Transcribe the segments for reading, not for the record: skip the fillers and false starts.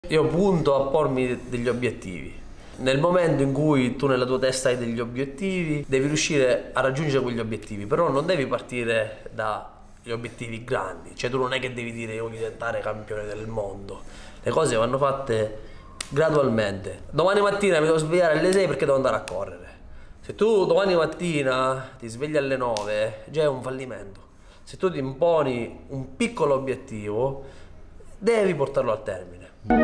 Io punto a pormi degli obiettivi. Nel momento in cui tu nella tua testa hai degli obiettivi, devi riuscire a raggiungere quegli obiettivi, però non devi partire dagli obiettivi grandi, cioè tu non è che devi dire io voglio diventare campione del mondo. Le cose vanno fatte gradualmente. Domani mattina mi devo svegliare alle 6 perché devo andare a correre. Se tu domani mattina ti svegli alle 9, già è un fallimento. Se tu ti imponi un piccolo obiettivo, devi portarlo al termine.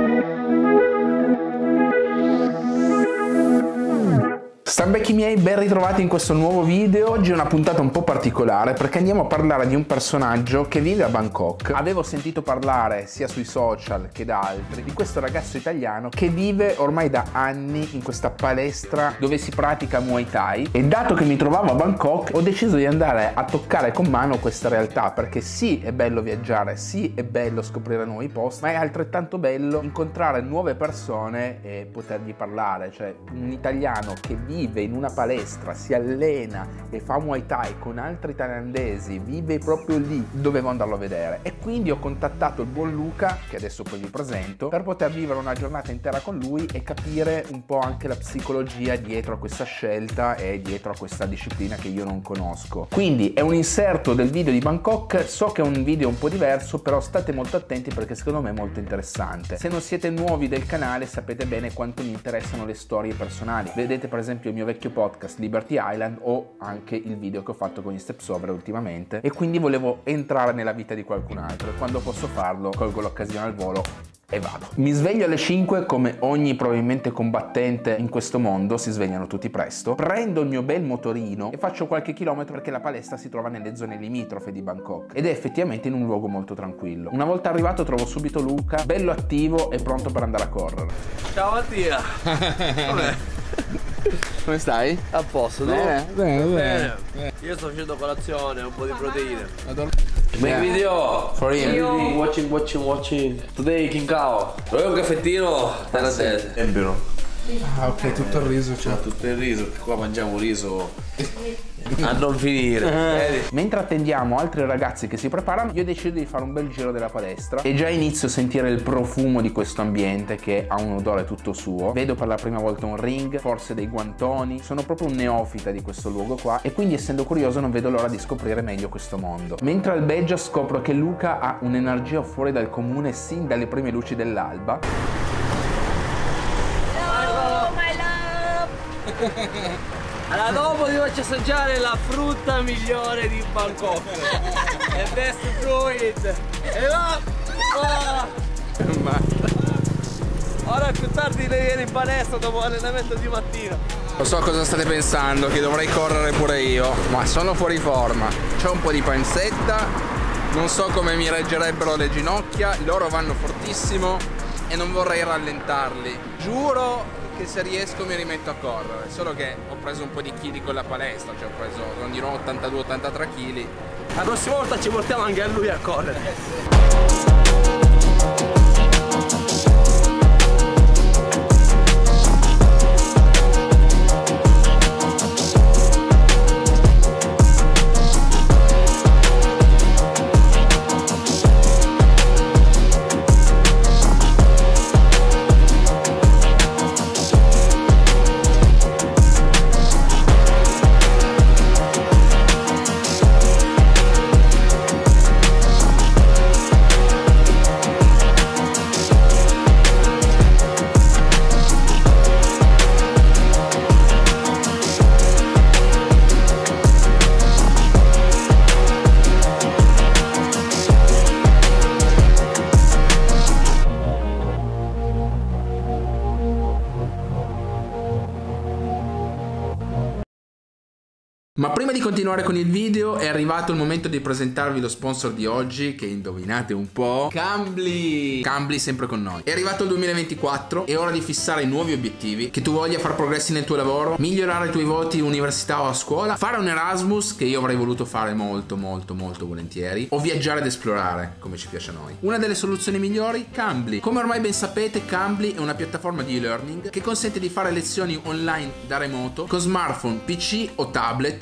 Stambecchi miei, ben ritrovati in questo nuovo video. Oggi è una puntata un po' particolare perché andiamo a parlare di un personaggio che vive a Bangkok. Avevo sentito parlare sia sui social che da altri di questo ragazzo italiano che vive ormai da anni in questa palestra dove si pratica Muay Thai, e dato che mi trovavo a Bangkok ho deciso di andare a toccare con mano questa realtà, perché sì, è bello viaggiare, sì, è bello scoprire nuovi posti, ma è altrettanto bello incontrare nuove persone e potergli parlare. Cioè, un italiano che vive in una palestra, si allena e fa Muay Thai con altri thailandesi, vive proprio lì, dovevo andarlo a vedere. E quindi ho contattato il buon Luca, che adesso poi vi presento, per poter vivere una giornata intera con lui e capire un po' anche la psicologia dietro a questa scelta e dietro a questa disciplina che io non conosco. Quindi è un inserto del video di Bangkok. So che è un video un po' diverso, però state molto attenti perché secondo me è molto interessante. Se non siete nuovi del canale sapete bene quanto mi interessano le storie personali. Vedete per esempio il mio vecchio podcast Liberty Island o anche il video che ho fatto con gli Stepsover ultimamente, e quindi volevo entrare nella vita di qualcun altro, e quando posso farlo colgo l'occasione al volo e vado. Mi sveglio alle 5 come ogni probabilmente combattente in questo mondo, si svegliano tutti presto, prendo il mio bel motorino e faccio qualche chilometro perché la palestra si trova nelle zone limitrofe di Bangkok ed è effettivamente in un luogo molto tranquillo. Una volta arrivato trovo subito Luca, bello attivo e pronto per andare a correre. Ciao Mattia! Come stai? A posto, tu? Bene. Io sto facendo colazione, un po' di proteine. Yeah. Video For him. Watching. Today King Kao. Volevo un caffettino thailandese. Ah, ok, tutto il riso, C'è tutto il riso, perché qua mangiamo riso a non finire. Mentre attendiamo altri ragazzi che si preparano, io decido di fare un bel giro della palestra e già inizio a sentire il profumo di questo ambiente che ha un odore tutto suo. Vedo per la prima volta un ring, forse dei guantoni. Sono proprio un neofita di questo luogo qua e quindi, essendo curioso, non vedo l'ora di scoprire meglio questo mondo. Mentre albeggia scopro che Luca ha un'energia fuori dal comune sin dalle prime luci dell'alba. Allora dopo ti faccio assaggiare la frutta migliore di Bangkok. The best fruit. E va! Ora più tardi devi venire in palestra dopo l'allenamento di mattina. Lo so cosa state pensando, che dovrei correre pure io, ma sono fuori forma. C'ho un po' di pancetta, non so come mi reggerebbero le ginocchia, loro vanno fortissimo e non vorrei rallentarli. Giuro che se riesco mi rimetto a correre, solo che ho preso un po' di chili con la palestra, cioè ho preso, non dirò 82-83 kg. La prossima volta ci portiamo anche a lui a correre. Ma prima di continuare con il video è arrivato il momento di presentarvi lo sponsor di oggi, che indovinate un po', Cambly. Cambly sempre con noi. È arrivato il 2024, è ora di fissare nuovi obiettivi, che tu voglia far progressi nel tuo lavoro, migliorare i tuoi voti università o a scuola, fare un Erasmus, che io avrei voluto fare molto volentieri, o viaggiare ed esplorare, come ci piace a noi. Una delle soluzioni migliori? Cambly. Come ormai ben sapete, Cambly è una piattaforma di e-learning che consente di fare lezioni online da remoto con smartphone, PC o tablet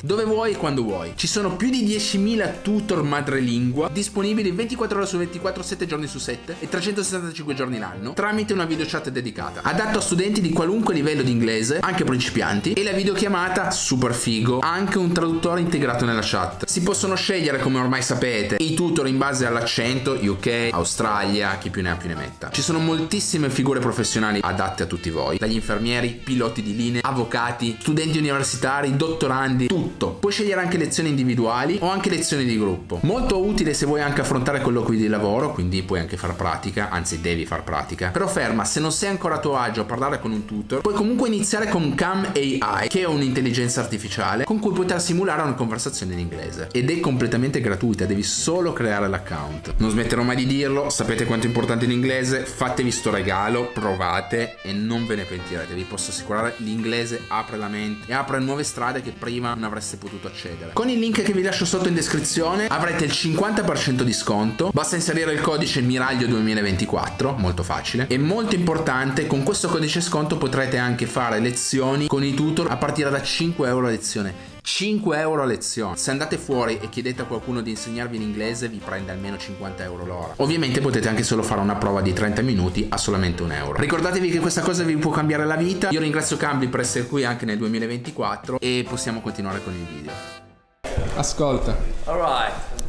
dove vuoi e quando vuoi. Ci sono più di 10.000 tutor madrelingua disponibili 24 ore su 24, 7 giorni su 7 e 365 giorni l'anno tramite una videochat dedicata, adatto a studenti di qualunque livello di inglese, anche principianti, e la videochiamata super figo, anche un traduttore integrato nella chat. Si possono scegliere, come ormai sapete, i tutor in base all'accento, UK, Australia, chi più ne ha più ne metta. Ci sono moltissime figure professionali adatte a tutti voi, dagli infermieri, piloti di linea, avvocati, studenti universitari, dottorandi, tutto. Puoi scegliere anche lezioni individuali o anche lezioni di gruppo. Molto utile se vuoi anche affrontare colloqui di lavoro, quindi puoi anche far pratica, anzi devi far pratica. Però ferma, se non sei ancora a tuo agio a parlare con un tutor, puoi comunque iniziare con Cam AI, che è un'intelligenza artificiale con cui poter simulare una conversazione in inglese. Ed è completamente gratuita, devi solo creare l'account. Non smetterò mai di dirlo, sapete quanto è importante l'inglese, fatevi sto regalo, provate e non ve ne pentirete. Vi posso assicurare, l'inglese apre la mente e apre nuove strade che prima non avreste potuto accedere. Con il link che vi lascio sotto in descrizione avrete il 50% di sconto, basta inserire il codice Miraglio 2024, molto facile, e molto importante, con questo codice sconto potrete anche fare lezioni con i tutor a partire da 5 euro a lezione. 5 euro a lezione. Se andate fuori e chiedete a qualcuno di insegnarvi l'inglese vi prende almeno 50 euro l'ora. Ovviamente potete anche solo fare una prova di 30 minuti a solamente 1 euro. Ricordatevi che questa cosa vi può cambiare la vita. Io ringrazio Cambly per essere qui anche nel 2024 e possiamo continuare con il video. Ascolta. Alright.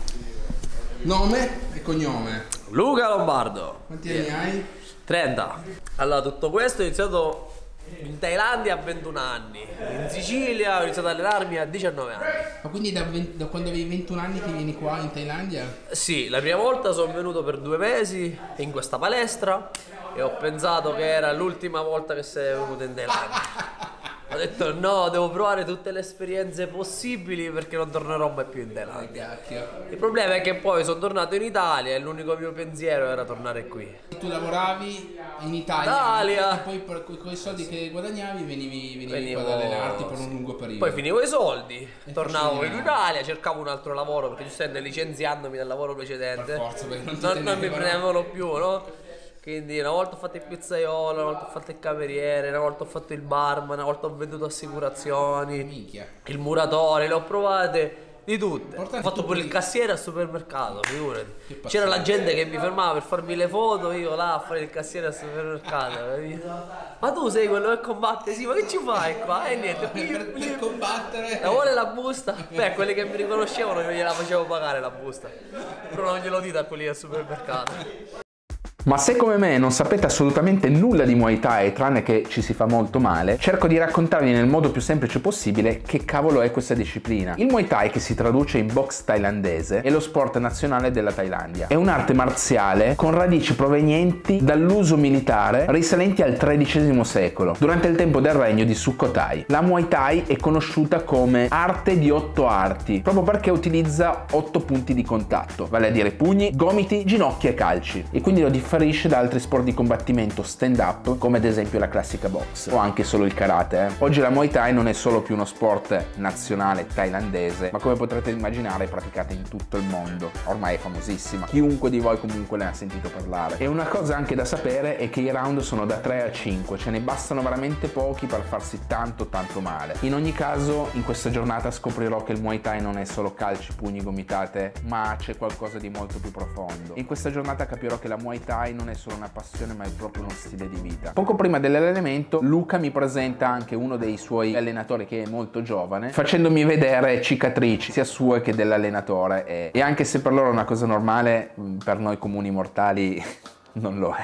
Nome e cognome. Luca Lombardo. Quanti anni hai? 30. Allora, tutto questo è iniziato in Thailandia a 21 anni, in Sicilia ho iniziato ad allenarmi a 19 anni. Ma quindi da quando avevi 21 anni che vieni qua in Thailandia? Sì, la prima volta sono venuto per 2 mesi in questa palestra e ho pensato che era l'ultima volta che sei venuto in Thailandia. Ho detto no, devo provare tutte le esperienze possibili perché non tornerò mai più in Thailandia. Il problema è che poi sono tornato in Italia e l'unico mio pensiero era tornare qui. Tu lavoravi in Italia. E poi con i soldi che guadagnavi venivi qua ad allenarti per un lungo periodo. Poi finivo i soldi, tornavo in Italia, cercavo un altro lavoro perché giustamente licenziandomi dal lavoro precedente per forza, perché non mi prendevano più, no? Quindi una volta ho fatto il pizzaiolo, una volta ho fatto il cameriere, una volta ho fatto il barman, una volta ho venduto assicurazioni, minchia, il muratore, le ho provate di tutte. Ho fatto pure il prima. cassiere al supermercato, figurati. C'era la gente che mi fermava per farmi le foto, io là a fare il cassiere al supermercato, capito? Ma tu sei quello che combatte? Sì, ma che ci fai qua? E niente, per combattere. la vuole la busta? Beh, quelli che mi riconoscevano io gliela facevo pagare la busta. Però non glielo dite a quelli del supermercato. Ma se come me non sapete assolutamente nulla di Muay Thai, tranne che ci si fa molto male, cerco di raccontarvi nel modo più semplice possibile che cavolo è questa disciplina. Il Muay Thai, che si traduce in box thailandese, è lo sport nazionale della Thailandia. È un'arte marziale con radici provenienti dall'uso militare risalenti al XIII secolo, durante il tempo del regno di Sukhothai. La Muay Thai è conosciuta come arte di 8 arti, proprio perché utilizza 8 punti di contatto, vale a dire pugni, gomiti, ginocchia e calci, e quindi lo differisce da altri sport di combattimento stand up come ad esempio la classica box o anche solo il karate. Oggi la Muay Thai non è solo più uno sport nazionale thailandese, ma come potrete immaginare è praticata in tutto il mondo, ormai è famosissima, chiunque di voi comunque ne ha sentito parlare. E una cosa anche da sapere è che i round sono da 3 a 5, ce ne bastano veramente pochi per farsi tanto male. In ogni caso in questa giornata scoprirò che il Muay Thai non è solo calci, pugni, gomitate, ma c'è qualcosa di molto più profondo. In questa giornata capirò che la Muay Thai non è solo una passione ma è proprio uno stile di vita. Poco prima dell'allenamento Luca mi presenta anche uno dei suoi allenatori che è molto giovane, facendomi vedere cicatrici sia sue che dell'allenatore e anche se per loro è una cosa normale, per noi comuni mortali non lo è.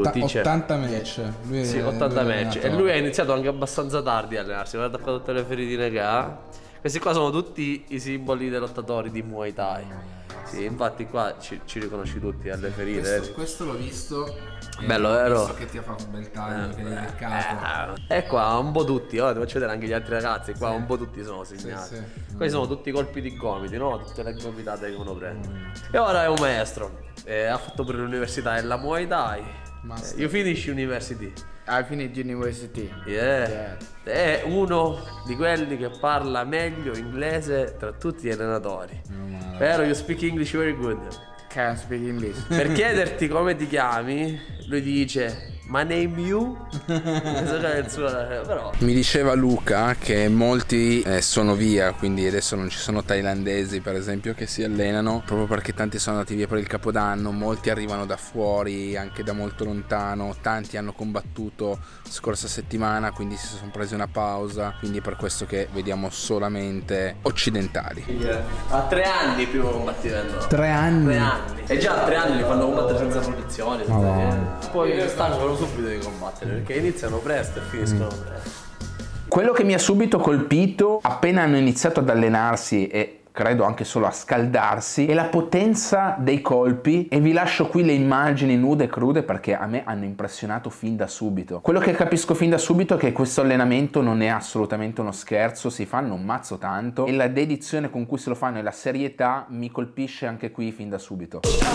80 match. Sì, 80 match. E lui ha iniziato anche abbastanza tardi a allenarsi, guarda qua tutte le feritine che ha. Questi qua sono tutti i simboli dei lottatori di Muay Thai. Sì, infatti qua ci riconosci tutti alle ferite. Questo l'ho visto. Bello, vero? Visto che ti ha fatto un bel taglio, che nel capo. E qua un po' tutti, ti faccio vedere anche gli altri ragazzi, qua un po' tutti sono segnati. Questi sono tutti i colpi di gomiti, no? Tutte le gomitate che uno prende. E ora è un maestro. Ha fatto pure l'università della Muay Thai. You finish university. I finished university. Yeah. È uno di quelli che parla meglio inglese tra tutti gli allenatori. Vero, you speak English very good. Can speak English. Per chiederti come ti chiami, lui dice My name you? Però Mi diceva Luca che molti sono via, quindi adesso non ci sono thailandesi per esempio che si allenano, proprio perché tanti sono andati via per il Capodanno, molti arrivano da fuori, anche da molto lontano, tanti hanno combattuto scorsa settimana, quindi si sono presi una pausa, quindi è per questo che vediamo solamente occidentali. a 3 anni il primo combattimento. 3 anni? 3 anni. E già a 3 anni li fanno combattere senza protezione, senza niente. Poi stanno subito di combattere perché iniziano presto e finiscono presto. Quello che mi ha subito colpito appena hanno iniziato ad allenarsi e credo anche solo a scaldarsi è la potenza dei colpi, e vi lascio qui le immagini nude e crude perché a me hanno impressionato fin da subito. Quello che capisco fin da subito è che questo allenamento non è assolutamente uno scherzo, si fanno un mazzo tanto e la dedizione con cui se lo fanno e la serietà mi colpisce anche qui fin da subito.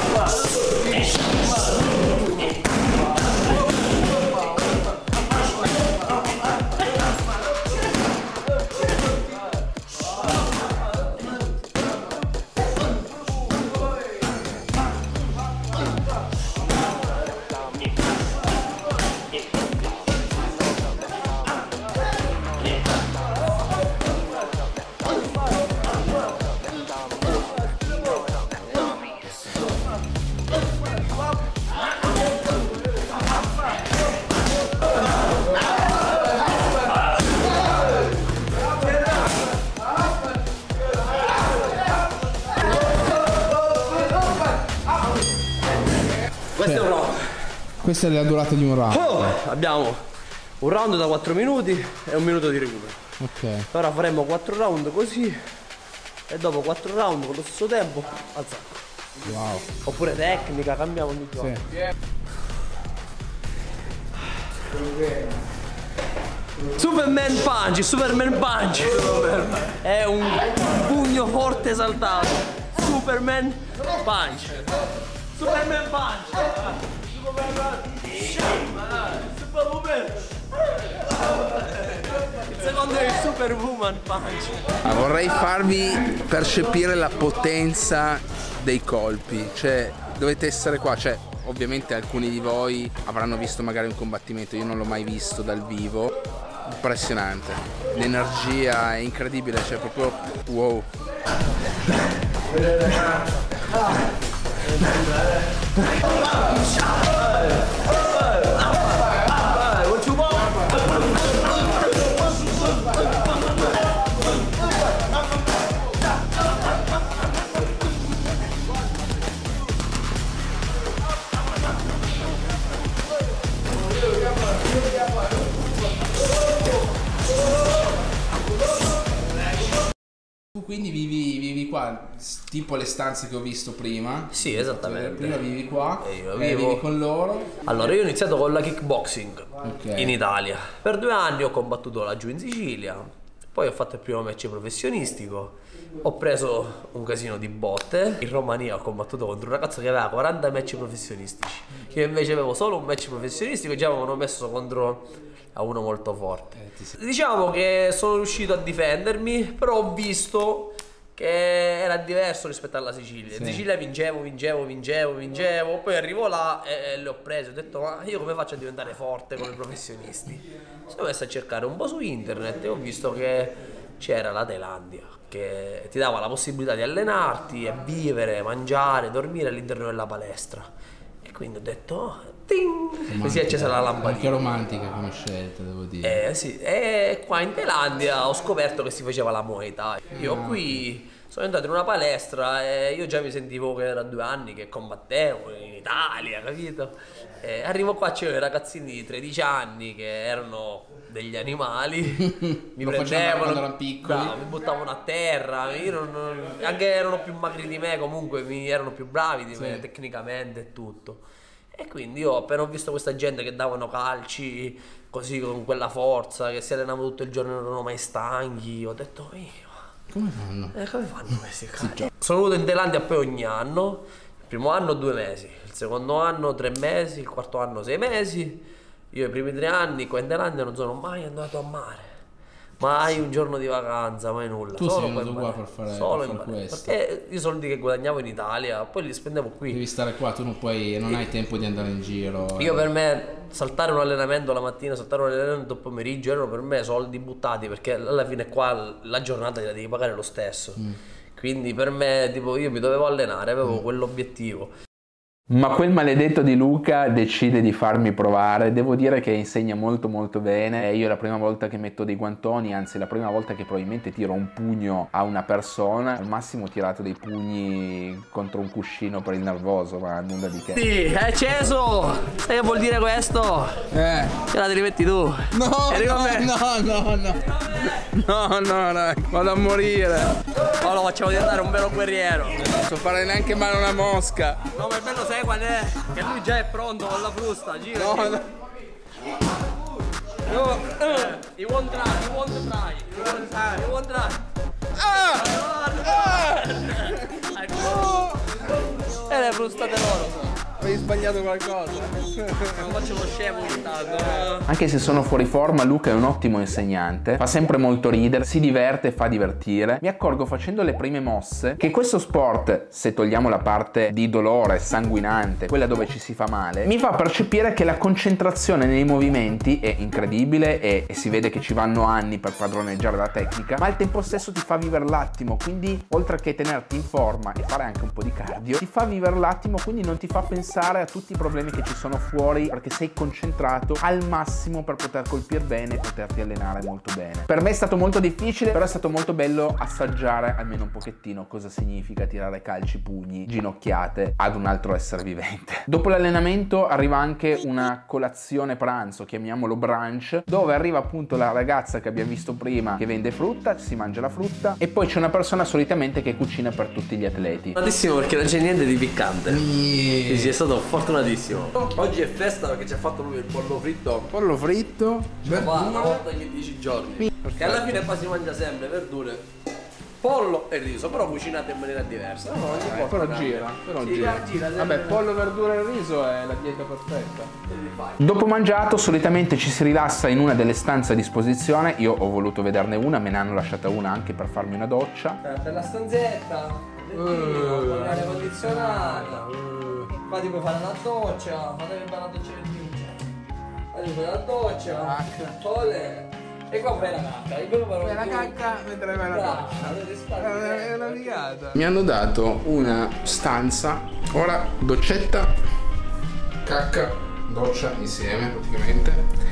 Questo è un round. Questa è la durata di un round. Abbiamo un round da 4 minuti e un minuto di recupero. Ok. Ora faremo 4 round così e dopo 4 round con lo stesso tempo al sacco. Wow. Oppure tecnica, cambiamo ogni gioco. Sì. Superman punch, Superman punch. È un pugno forte saltato. Superman punch. Superman punch. Superwoman. Il secondo è il Superwoman punch. Vorrei farvi percepire la potenza dei colpi, cioè dovete essere qua, cioè ovviamente alcuni di voi avranno visto magari un combattimento, io non l'ho mai visto dal vivo, impressionante, l'energia è incredibile, cioè proprio wow. Tu quindi vivi qua, tipo le stanze che ho visto prima? Sì, esattamente. Prima vivi qua E io e vivo vivi con loro? Allora, io ho iniziato con la kickboxing Ok. in Italia. Per 2 anni ho combattuto laggiù in Sicilia, poi ho fatto il primo match professionistico, ho preso un casino di botte. In Romania ho combattuto contro un ragazzo che aveva 40 match professionistici. Io invece avevo solo un match professionistico e già mi avevano messo contro a uno molto forte. Diciamo che sono riuscito a difendermi, però ho visto che era diverso rispetto alla Sicilia. In Sicilia vincevo, poi arrivo là e le ho prese, ho detto ma io come faccio a diventare forte come professionisti? Sono messo a cercare un po' su internet e ho visto che c'era la Thailandia, che ti dava la possibilità di allenarti e vivere, mangiare, dormire all'interno della palestra. E quindi ho detto, oh, ting! Così è accesa la lampadina. Anche romantica come scelta, devo dire. Sì, e qua in Thailandia ho scoperto che si faceva la Muay Thai. Io qui sono entrato in una palestra e io già mi sentivo che era 2 anni che combattevo in Italia, capito? E arrivo qua, c'erano i ragazzini di 13 anni che erano degli animali, mi Lo facevano prendevano, quando erano piccoli. mi buttavano a terra, anche erano più magri di me, comunque erano più bravi di me tecnicamente e tutto. E quindi io appena ho visto questa gente che davano calci così con quella forza, che si allenavano tutto il giorno e non erano mai stanchi, ho detto Come fanno? come fanno questi cazzo? Sono venuto in Thailandia poi ogni anno, il primo anno 2 mesi, il secondo anno 3 mesi, il quarto anno 6 mesi. Io i primi 3 anni qua in Thailandia non sono mai andato a mare. mai un giorno di vacanza, mai nulla. Tu solo sei venuto qua per fare questo. Perché i soldi che guadagnavo in Italia poi li spendevo qui. Devi stare qua, tu non hai tempo di andare in giro. Io per me saltare un allenamento la mattina, saltare un allenamento il pomeriggio erano per me soldi buttati, perché alla fine qua la giornata la devi pagare lo stesso. Quindi per me, tipo, io mi dovevo allenare, avevo quell'obiettivo. Ma quel maledetto di Luca decide di farmi provare. Devo dire che insegna molto molto bene. Io è la prima volta che metto dei guantoni, anzi la prima volta che probabilmente tiro un pugno a una persona. Al massimo ho tirato dei pugni contro un cuscino per il nervoso, ma nulla di che. Sì, è acceso! Sai che vuol dire questo? Ce la rimetti tu. No, vado a morire. Ma lo facciamo diventare un vero guerriero. Non posso fare neanche male a una mosca. No, ma il bello sai qual è? Che lui già è pronto con la frusta, gira. No. You won't try. E le frustate loro. Hai sbagliato qualcosa. Non faccio lo scemo ogni tanto. Anche se sono fuori forma, Luca è un ottimo insegnante, fa sempre molto ridere, si diverte e fa divertire. Mi accorgo facendo le prime mosse che questo sport, se togliamo la parte di dolore sanguinante, quella dove ci si fa male, mi fa percepire che la concentrazione nei movimenti è incredibile e si vede che ci vanno anni per padroneggiare la tecnica, ma al tempo stesso ti fa vivere l'attimo, quindi oltre che tenerti in forma e fare anche un po' di cardio, ti fa vivere l'attimo, quindi non ti fa pensare a tutti i problemi che ci sono fuori, perché sei concentrato al massimo per poter colpire bene e poterti allenare molto bene. Per me è stato molto difficile, però è stato molto bello assaggiare almeno un pochettino cosa significa tirare calci, pugni, ginocchiate ad un altro essere vivente. Dopo l'allenamento arriva anche una colazione pranzo, chiamiamolo brunch, dove arriva appunto la ragazza che abbiamo visto prima che vende frutta, si mangia la frutta e poi c'è una persona solitamente che cucina per tutti gli atleti. Fortunatissimo perché non c'è niente di piccante. Sì, è stato fortunatissimo. Oggi è festa perché ci ha fatto lui il pollo fritto. Pollo fritto, Una volta ogni 10 giorni. Che alla fine poi si mangia sempre verdure, pollo e riso, però cucinate in maniera diversa. No, ogni volta però gira. gira. Vabbè, pollo, verdura e riso è la dieta perfetta. Dopo mangiato solitamente ci si rilassa in una delle stanze a disposizione. Io ho voluto vederne una, me ne hanno lasciata una anche per farmi una doccia. Per la stanzetta, con l'aria condizionata. Infatti puoi fare la doccia, fatevi fare la doccia Fate la doccia, olè. E qua fai la cacca. Fai la cacca mentre fai la doccia. È una figata. Mi hanno dato una stanza, ora doccetta, cacca, doccia insieme praticamente.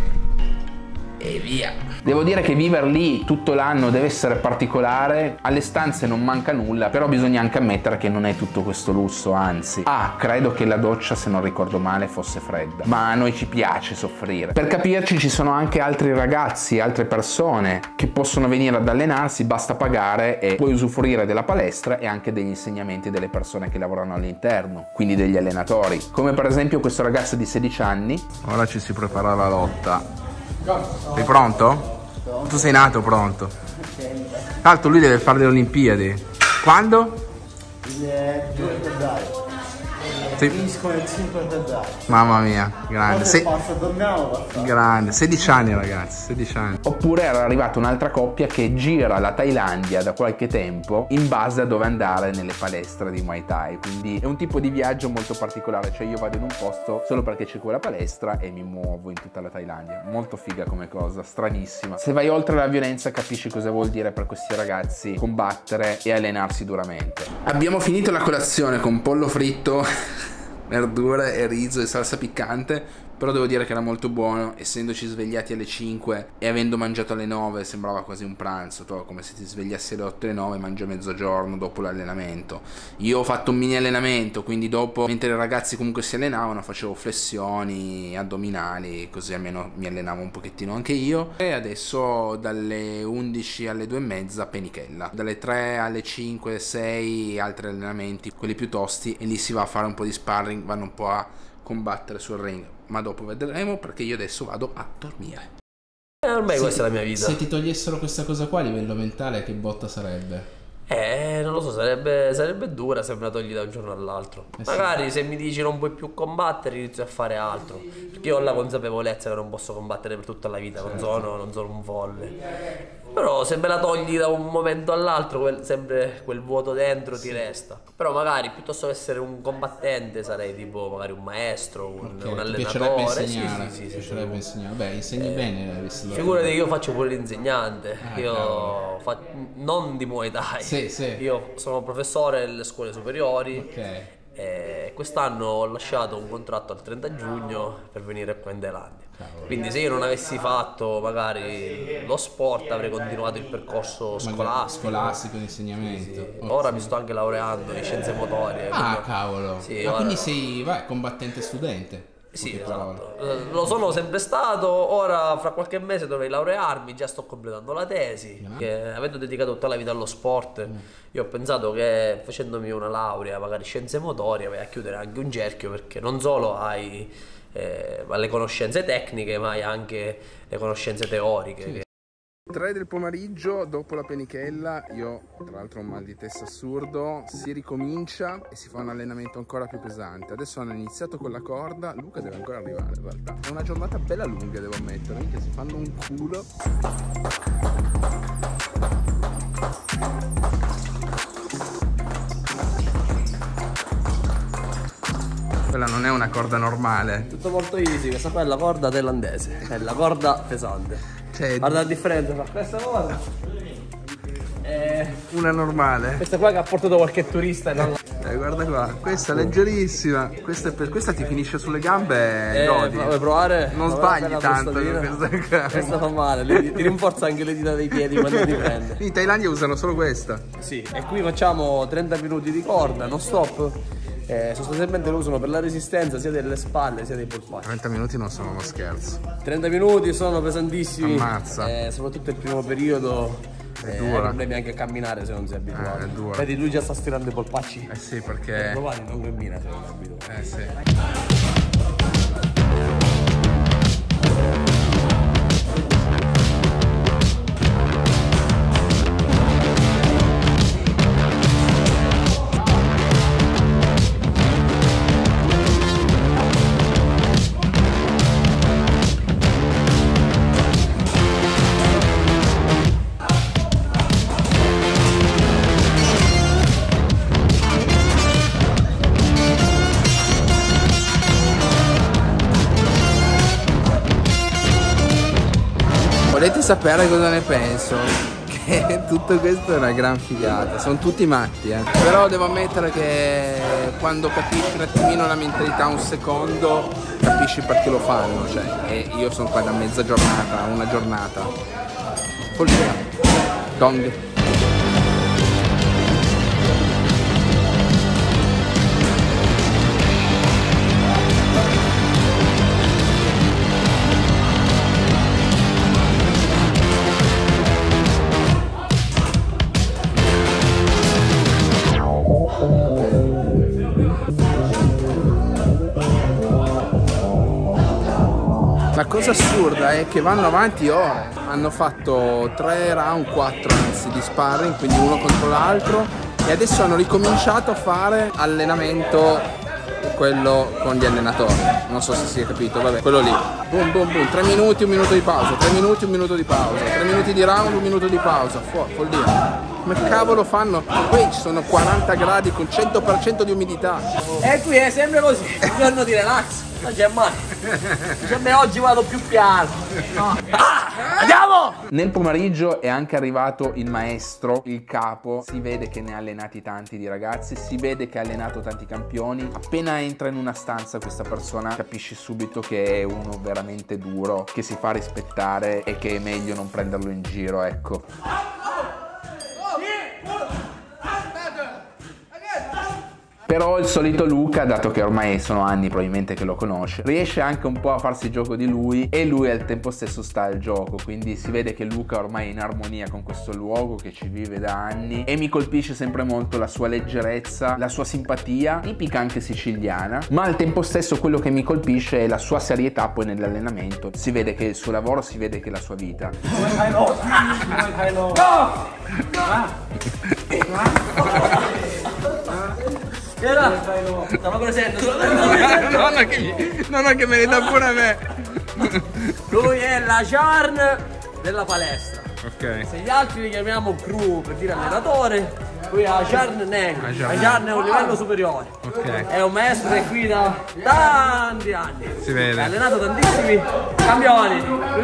E via. Devo dire che vivere lì tutto l'anno deve essere particolare. Alle stanze non manca nulla, però bisogna anche ammettere che non è tutto questo lusso, anzi. Credo che la doccia, se non ricordo male, fosse fredda. Ma a noi ci piace soffrire. Per capirci, ci sono anche altri ragazzi, altre persone che possono venire ad allenarsi, basta pagare e puoi usufruire della palestra e anche degli insegnamenti delle persone che lavorano all'interno, quindi degli allenatori. Come per esempio questo ragazzo di 16 anni. Ora ci si prepara alla lotta. Sei pronto? Tu sei nato pronto. Tra l'altro lui deve fare le Olimpiadi. Quando? Il 2 febbraio. Finiscono il 5 febbraio. Mamma mia, grande. Dormiamo. Grande, 16 anni ragazzi, 16 anni. Oppure era arrivata un'altra coppia che gira la Thailandia da qualche tempo in base a dove andare nelle palestre di Muay Thai. Quindi è un tipo di viaggio molto particolare, cioè io vado in un posto solo perché c'è quella palestra e mi muovo in tutta la Thailandia. Molto figa come cosa, stranissima. Se vai oltre la violenza capisci cosa vuol dire per questi ragazzi combattere e allenarsi duramente. Abbiamo finito la colazione con pollo fritto, verdure e riso e salsa piccante, però devo dire che era molto buono, essendoci svegliati alle 5 e avendo mangiato alle 9 sembrava quasi un pranzo, come se ti svegliassi alle 8 e alle 9 e mangi a mezzogiorno dopo l'allenamento. Io ho fatto un mini allenamento, quindi dopo, mentre i ragazzi comunque si allenavano, facevo flessioni, addominali, così almeno mi allenavo un pochettino anche io. E adesso dalle 11 alle 2 e mezza penichella, dalle 3 alle 5, 6 altri allenamenti, quelli più tosti, e lì si va a fare un po' di sparring, vanno un po' a combattere sul ring, ma dopo vedremo perché io adesso vado a dormire. Ormai questa è la mia vita. Se ti togliessero questa cosa qua a livello mentale, che botta sarebbe? Non lo so, sarebbe dura se me la togli da un giorno all'altro. Magari se mi dici non puoi più combattere, inizio a fare altro. Perché io ho la consapevolezza che non posso combattere per tutta la vita, non sono un folle. Però se me la togli da un momento all'altro, sempre quel vuoto dentro ti resta. Però magari piuttosto che essere un combattente sarei tipo magari un maestro, un allenatore. Ti piacerebbe insegnare? Sì, piacerebbe insegnare. Beh, insegni bene. Figurati che io faccio pure l'insegnante. Non di Muay Thai. Sì. Io sono professore alle scuole superiori. Ok. Quest'anno ho lasciato un contratto al 30 giugno per venire qua in Thailandia. Quindi se io non avessi fatto magari lo sport avrei continuato il percorso scolastico di insegnamento. Sì. Ora mi sto anche laureando in scienze motorie. Cavolo. Sì, quindi sei combattente studente. Sì, esatto. Lo sono sempre stato, ora fra qualche mese dovrei laurearmi, già sto completando la tesi, che avendo dedicato tutta la vita allo sport, io ho pensato che facendomi una laurea, magari scienze motorie, vai a chiudere anche un cerchio, perché non solo hai le conoscenze tecniche, ma hai anche le conoscenze teoriche. 3 del pomeriggio, dopo la penichella, io tra l'altro ho un mal di testa assurdo, si ricomincia e si fa un allenamento ancora più pesante. Adesso hanno iniziato con la corda, Luca deve ancora arrivare in realtà. È una giornata bella lunga, devo ammettere, che si fanno un culo. Quella non è una corda normale. Tutto molto easy, questa qua è la corda thailandese, è la corda pesante. Guarda la differenza fra questa corda una normale. Questa qua che ha portato qualche turista e non guarda qua, questa è leggerissima. Questa ti finisce sulle gambe. Vuoi provare? Non sbagli tanto questa fa male, ti rinforza anche le dita dei piedi quando ti prende. In Thailandia usano solo questa. Sì, e qui facciamo 30 minuti di corda, non stop. Sostanzialmente lo usano per la resistenza sia delle spalle sia dei polpacci. 30 minuti non sono uno scherzo. 30 minuti sono pesantissimi. Ammazza. Soprattutto il primo periodo. È dura. Hai problemi anche a camminare se non sei abituato. È dura. Vedi, lui già sta stirando i polpacci. Sì, perché provare, non cammina se non sei abituato. Sì. Volete sapere cosa ne penso? Che tutto questo è una gran figata, sono tutti matti, Però devo ammettere che quando capisci un attimino la mentalità un secondo, capisci perché lo fanno, cioè, e io sono qua da mezza giornata, una giornata. Follia. Dong. La cosa assurda è che vanno avanti ore, hanno fatto 3 round, 4 anzi di sparring, quindi uno contro l'altro, e adesso hanno ricominciato a fare allenamento, quello con gli allenatori, non so se si è capito, vabbè, quello lì, boom boom boom, 3 minuti, 1 minuto di pausa, 3 minuti, 1 minuto di pausa, 3 minuti di round, 1 minuto di pausa, follia. Come cavolo fanno? Qui ci sono 40 gradi con 100% di umidità. E qui è sempre così, un giorno di relax, non c'è mai. Dice, oggi vado più piano. No. Andiamo! Nel pomeriggio è anche arrivato il maestro, il capo. Si vede che ne ha allenati tanti di ragazzi, si vede che ha allenato tanti campioni. Appena entra in una stanza questa persona capisci subito che è uno veramente duro, che si fa rispettare e che è meglio non prenderlo in giro, ecco. Però il solito Luca, dato che ormai sono anni probabilmente che lo conosce, riesce anche un po' a farsi gioco di lui e lui al tempo stesso sta al gioco, quindi si vede che Luca ormai è in armonia con questo luogo che ci vive da anni e mi colpisce sempre molto la sua leggerezza, la sua simpatia, tipica anche siciliana, ma al tempo stesso quello che mi colpisce è la sua serietà poi nell'allenamento. Si vede che il suo lavoro, si vede che è la sua vita. Stavo presente. Non è che me ne dà pure a me. Lui è la charn della palestra. Ok. Se gli altri li chiamiamo crew per dire allenatore, lui è la charn Neng. La charn è un livello superiore. Ok. È un maestro che qui da tanti anni. Si vede. Ha allenato tantissimi campioni.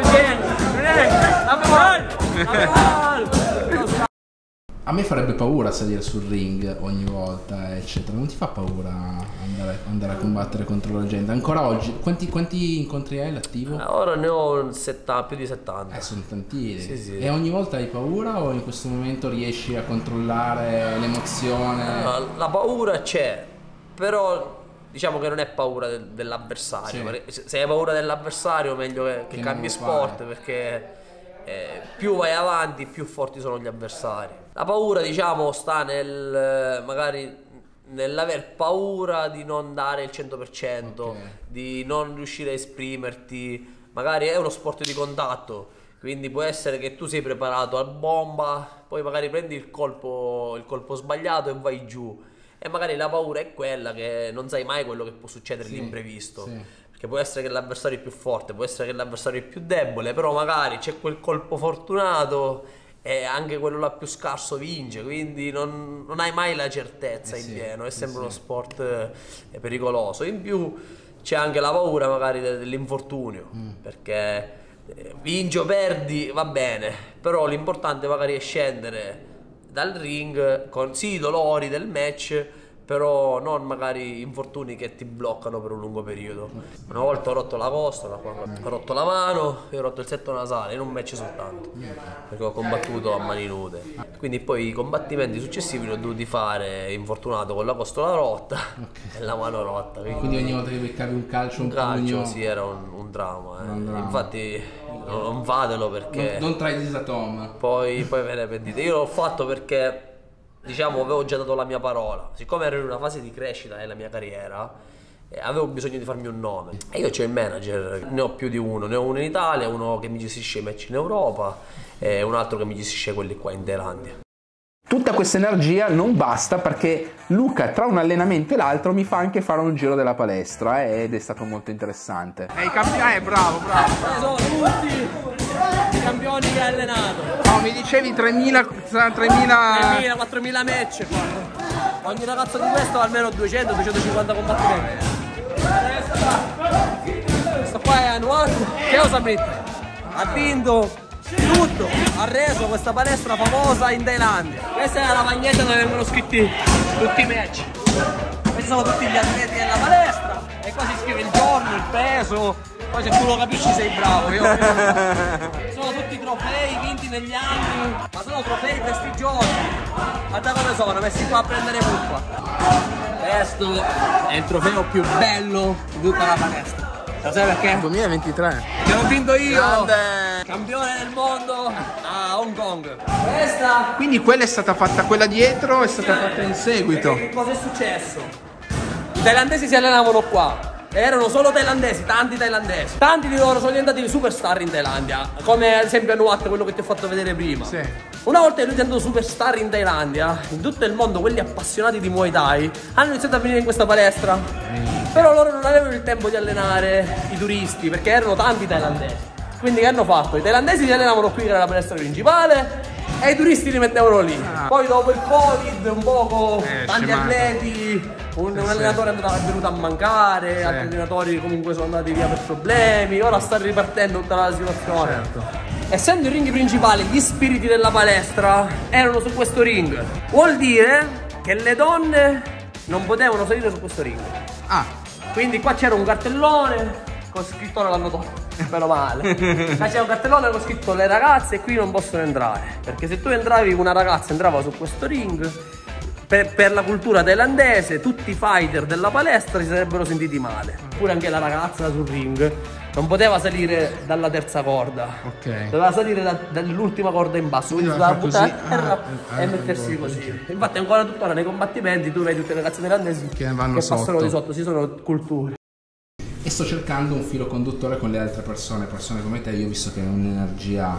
A me farebbe paura salire sul ring ogni volta, eccetera. Non ti fa paura andare a combattere contro la gente? Ancora oggi, quanti incontri hai all'attivo? Ora ne ho più di 70. Sono tantini. Sì, sì. E ogni volta hai paura o in questo momento riesci a controllare l'emozione? La paura c'è, però diciamo che non è paura dell'avversario. Sì. Se hai paura dell'avversario meglio che non cambi lo sport, fai. perché più vai avanti più forti sono gli avversari. La paura diciamo sta magari nell'aver paura di non dare il 100%, Okay. di non riuscire a esprimerti. Magari è uno sport di contatto, quindi può essere che tu sei preparato a bomba, poi magari prendi il colpo sbagliato e vai giù. E magari la paura è quella che non sai mai quello che può succedere di imprevisto. Sì. Perché può essere che l'avversario è più forte, può essere che l'avversario è più debole, però magari c'è quel colpo fortunato e anche quello là più scarso vince, quindi non hai mai la certezza in pieno, è sempre uno sport pericoloso. In più c'è anche la paura magari dell'infortunio, perché vinci o perdi va bene, però l'importante magari è scendere dal ring con sì i dolori del match, però non magari infortuni che ti bloccano per un lungo periodo. Una volta ho rotto la costola, ho rotto la mano e ho rotto il setto nasale in un match soltanto, perché ho combattuto a mani nude. Quindi poi i combattimenti successivi li ho dovuti fare infortunato con la costola rotta e la mano rotta. Quindi ogni volta che beccavi un calcio, un pugno, sì, era un dramma. Un dramma. Infatti non fatelo perché non try this at home. poi ve ne pentite. Io l'ho fatto perché diciamo avevo già dato la mia parola, siccome ero in una fase di crescita della mia carriera, avevo bisogno di farmi un nome e io c'ho il manager, ne ho più di uno, ne ho uno in Italia, uno che mi gestisce i match in Europa e un altro che mi gestisce quelli qua in Thailandia. Tutta questa energia non basta perché Luca tra un allenamento e l'altro mi fa anche fare un giro della palestra ed è stato molto interessante. Bravo. Sono tutti i campioni che hai allenato. No, mi dicevi 3.000 4.000 match qua. Ogni ragazzo di questo ha almeno 200-250 combattimenti. Questo qua è Anwar che cosa mette? Ha vinto tutto, ha reso questa palestra famosa in Thailandia. Questa è la maglietta dove vengono scritti tutti i match. Questi sono tutti gli atleti della palestra e qua si scrive il giorno, il peso. Poi se tu lo capisci sei bravo. Sono tutti trofei vinti negli anni, ma sono trofei prestigiosi. Guarda come sono, messi qua a prendere puppa. Questo è il trofeo più bello di tutta la palestra. Lo sai perché? 2023. Che l'ho vinto io! Grande! Campione del mondo a Hong Kong. Questa, Quindi quella è stata fatta, quella dietro è stata fatta in seguito. che cosa è successo? I thailandesi si allenavano qua. Erano solo thailandesi, tanti thailandesi. Tanti di loro sono diventati superstar in Thailandia, come ad esempio Anuat, quello che ti ho fatto vedere prima. Sì. Una volta che lui è diventato superstar in Thailandia, in tutto il mondo quelli appassionati di Muay Thai hanno iniziato a venire in questa palestra. Però loro non avevano il tempo di allenare i turisti, perché erano tanti thailandesi. Quindi che hanno fatto? I thailandesi si allenavano qui, che era la palestra principale, e i turisti li mettevano lì. Poi dopo il Covid, un poco tanti atleti, un allenatore è venuto a mancare, altri allenatori comunque sono andati via per problemi, ora sta ripartendo tutta la situazione. Essendo i ring principali, gli spiriti della palestra erano su questo ring. Vuol dire che le donne non potevano salire su questo ring. Quindi qua c'era un cartellone con scritto, l'hanno tolto, meno male. Qua c'era un cartellone con scritto le ragazze qui non possono entrare, perché se tu entravi, una ragazza entrava su questo ring, per la cultura thailandese tutti i fighter della palestra si sarebbero sentiti male. Pure anche la ragazza sul ring non poteva salire dalla terza corda, doveva salire dall'ultima corda in basso, quindi doveva buttare a terra e mettersi così. Infatti ancora tuttora nei combattimenti tu vedi tutte le ragazze thailandesi che passano di sotto, si sono culture. E sto cercando un filo conduttore con le altre persone come te. Io ho visto che hai un'energia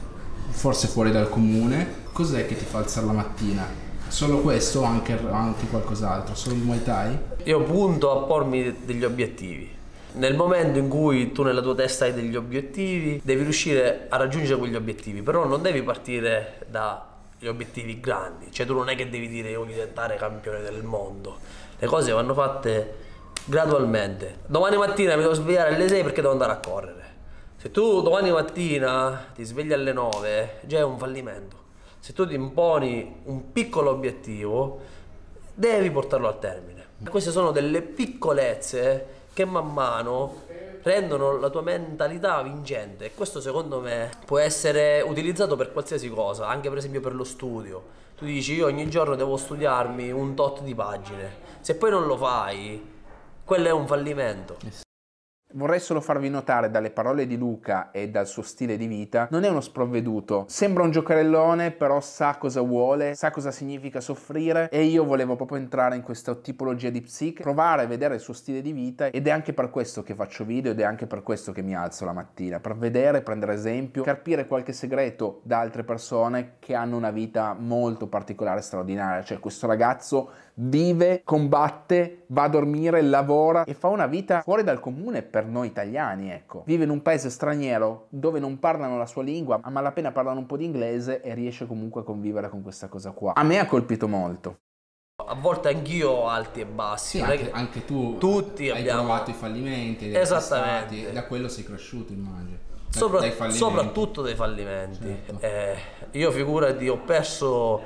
forse fuori dal comune. Cos'è che ti fa alzare la mattina? Solo questo o anche qualcos'altro? Solo il Muay Thai? Io punto a pormi degli obiettivi. Nel momento in cui tu nella tua testa hai degli obiettivi, devi riuscire a raggiungere quegli obiettivi, però non devi partire dagli obiettivi grandi, cioè tu non è che devi dire io voglio diventare campione del mondo, le cose vanno fatte gradualmente. Domani mattina mi devo svegliare alle 6 perché devo andare a correre. Se tu domani mattina ti svegli alle 9, già è un fallimento. Se tu ti imponi un piccolo obiettivo, devi portarlo al termine. Queste sono delle piccolezze che man mano rendono la tua mentalità vincente, e questo secondo me può essere utilizzato per qualsiasi cosa, anche per esempio per lo studio. Tu dici io ogni giorno devo studiarmi un tot di pagine, se poi non lo fai, quello è un fallimento. Vorrei solo farvi notare dalle parole di Luca e dal suo stile di vita, non è uno sprovveduto, sembra un giocherellone però sa cosa vuole, sa cosa significa soffrire, e io volevo proprio entrare in questa tipologia di psiche, provare a vedere il suo stile di vita, ed è anche per questo che faccio video ed è anche per questo che mi alzo la mattina, per vedere, prendere esempio, capire qualche segreto da altre persone che hanno una vita molto particolare e straordinaria. Cioè questo ragazzo vive, combatte, va a dormire, lavora e fa una vita fuori dal comune per noi italiani, ecco. Vive in un paese straniero dove non parlano la sua lingua, a malapena parlano un po' di inglese, e riesce comunque a convivere con questa cosa qua. A me ha colpito molto. A volte anch'io ho alti e bassi. Sì, anche tu tutti hai abbiamo trovato i fallimenti, esattamente, da quello sei cresciuto, immagino. Soprattutto dei fallimenti. Certo. Io figurati, ho perso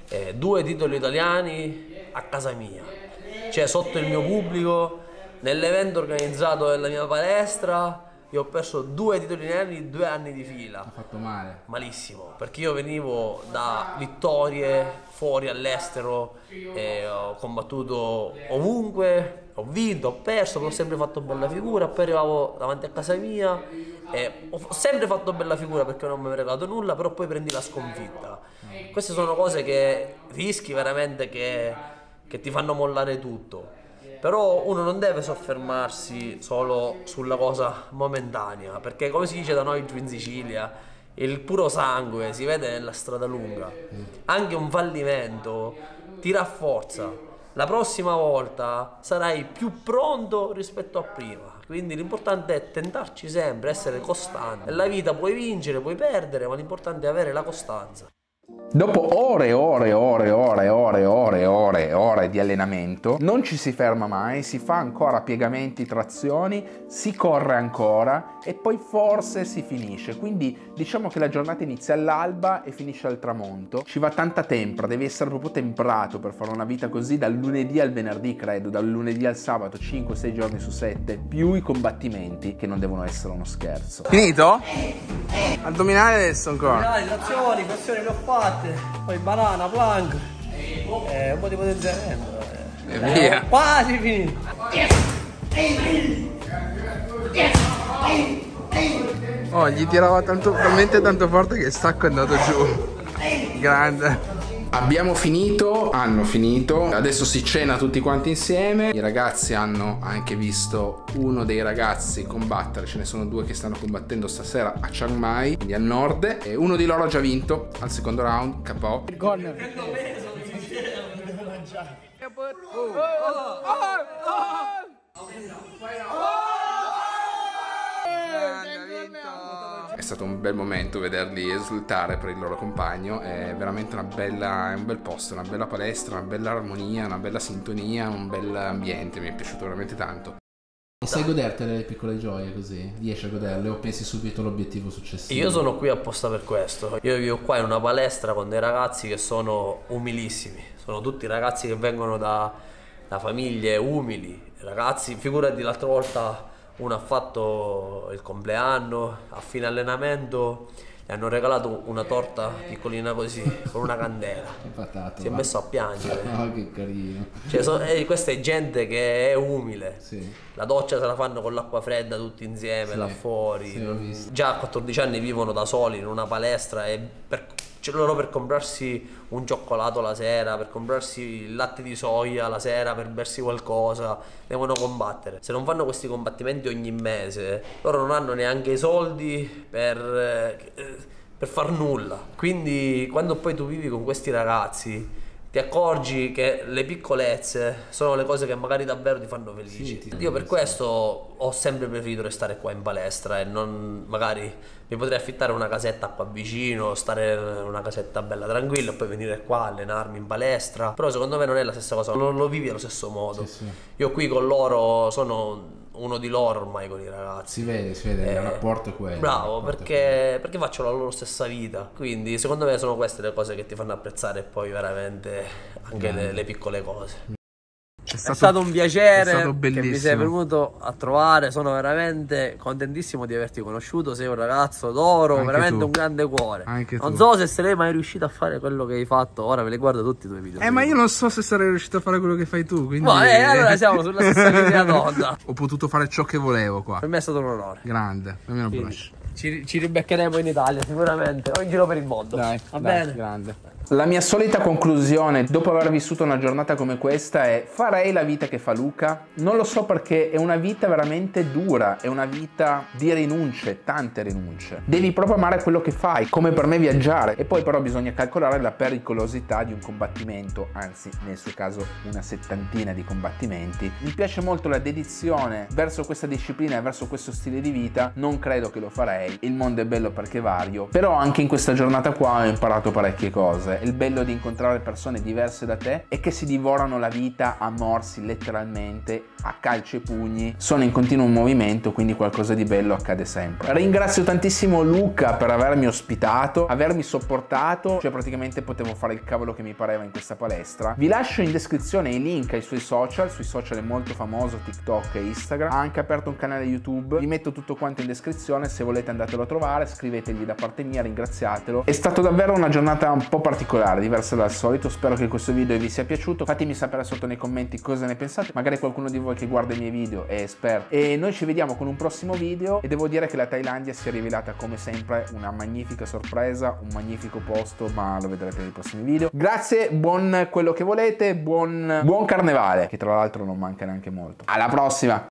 2 titoli italiani a casa mia, cioè sotto il mio pubblico, nell'evento organizzato della mia palestra. Io ho perso 2 titoli italiani 2 anni di fila. Ha fatto male. Malissimo, perché io venivo da vittorie fuori all'estero, ho combattuto ovunque, ho vinto, ho perso, però ho sempre fatto bella figura. Poi arrivavo davanti a casa mia e ho sempre fatto bella figura perché non mi aveva regalato nulla, però poi prendi la sconfitta. Queste sono cose che rischi veramente che ti fanno mollare tutto. Però uno non deve soffermarsi solo sulla cosa momentanea, perché come si dice da noi giù in Sicilia, il puro sangue si vede nella strada lunga. Anche un fallimento ti rafforza. La prossima volta sarai più pronto rispetto a prima. Quindi l'importante è tentarci sempre, essere costanti. Nella vita puoi vincere, puoi perdere, ma l'importante è avere la costanza. Dopo ore di allenamento non ci si ferma mai, si fa ancora piegamenti, trazioni, si corre ancora e poi forse si finisce. Quindi diciamo che la giornata inizia all'alba e finisce al tramonto. Ci va tanta tempra, devi essere proprio temprato per fare una vita così dal lunedì al venerdì, credo, dal lunedì al sabato, 5-6 giorni su 7, più i combattimenti che non devono essere uno scherzo. Finito? Addominale adesso ancora. Trazioni, flessioni le ho fatte, poi banana, plank, un po' di potenziamento. E via. Quasi finito. Oh, gli tirava talmente tanto forte che il sacco è andato giù. Grande. Abbiamo finito, hanno finito, adesso si cena tutti quanti insieme. I ragazzi hanno anche visto uno dei ragazzi combattere, ce ne sono 2 che stanno combattendo stasera a Chiang Mai, quindi a nord, e uno di loro ha già vinto al secondo round, KO. Il corner. È stato un bel momento vederli esultare per il loro compagno, è veramente è un bel posto, una bella palestra, una bella armonia, una bella sintonia, un bel ambiente, mi è piaciuto veramente tanto. E sai godertele le piccole gioie così? Riesci a goderle o pensi subito all'obiettivo successivo? Io sono qui apposta per questo. Io vivo qua in una palestra con dei ragazzi che sono umilissimi, sono tutti ragazzi che vengono da famiglie umili, ragazzi, figurati l'altra volta uno ha fatto il compleanno, a fine allenamento gli hanno regalato una torta piccolina così, con una candela. Patato, Si è messo a piangere. Oh, che carino. Cioè, questa è gente che è umile. Sì. La doccia se la fanno con l'acqua fredda tutti insieme, Sì, là fuori. sì, ho visto. Già a 14 anni vivono da soli in una palestra e loro per comprarsi un cioccolato la sera, per comprarsi il latte di soia la sera, per bersi qualcosa, devono combattere. Se non fanno questi combattimenti ogni mese, loro non hanno neanche i soldi per far nulla. Quindi quando poi tu vivi con questi ragazzi ti accorgi che le piccolezze sono le cose che magari davvero ti fanno felici. Sì, Io per questo ho sempre preferito restare qua in palestra e non magari mi potrei affittare una casetta qua vicino, stare in una casetta bella tranquilla e poi venire qua a allenarmi in palestra. Però secondo me non è la stessa cosa, non lo vivi allo stesso modo. Sì. Io qui con loro sono uno di loro ormai con i ragazzi. Si vede, il rapporto è quello. Bravo, perché faccio la loro stessa vita. Quindi secondo me sono queste le cose che ti fanno apprezzare poi veramente anche le piccole cose. È stato un piacere, è stato che mi sei bellissimo. venuto a trovare, sono veramente contentissimo di averti conosciuto, sei un ragazzo d'oro, Anche veramente tu. un grande cuore. Anche Non tu. so se sarei mai riuscito a fare quello che hai fatto, ora me li guardo tutti i tuoi video. Ma io non so se sarei riuscito a fare quello che fai tu, quindi... Ma allora siamo sulla stessa linea d'onda. Ho potuto fare ciò che volevo qua. Per me è stato un onore. Grande, almeno Quindi brush. ci ribeccheremo in Italia sicuramente, o in giro per il mondo. Va bene? Grande. La mia solita conclusione dopo aver vissuto una giornata come questa è: farei la vita che fa Luca? Non lo so, perché è una vita veramente dura, è una vita di rinunce, tante rinunce. Devi proprio amare quello che fai, come per me viaggiare, e poi però bisogna calcolare la pericolosità di un combattimento, anzi nel suo caso una settantina di combattimenti. Mi piace molto la dedizione verso questa disciplina e verso questo stile di vita, non credo che lo farei. Il mondo è bello perché vario, però anche in questa giornata qua ho imparato parecchie cose. Il bello di incontrare persone diverse da te è che si divorano la vita a morsi, letteralmente, a calci e pugni, sono in continuo movimento, quindi qualcosa di bello accade sempre. Ringrazio tantissimo Luca per avermi ospitato, avermi sopportato, cioè praticamente potevo fare il cavolo che mi pareva in questa palestra. Vi lascio in descrizione i link ai suoi social, sui social è molto famoso, TikTok e Instagram, ha anche aperto un canale YouTube, vi metto tutto quanto in descrizione, se volete andatelo a trovare, scrivetegli da parte mia, ringraziatelo. È stata davvero una giornata un po' particolare, diversa dal solito, spero che questo video vi sia piaciuto, fatemi sapere sotto nei commenti cosa ne pensate, magari qualcuno di voi che guarda i miei video è esperto, e noi ci vediamo con un prossimo video. E devo dire che la Thailandia si è rivelata come sempre una magnifica sorpresa, un magnifico posto, ma lo vedrete nei prossimi video. Grazie, buon quello che volete, buon carnevale, che tra l'altro non manca neanche molto. Alla prossima!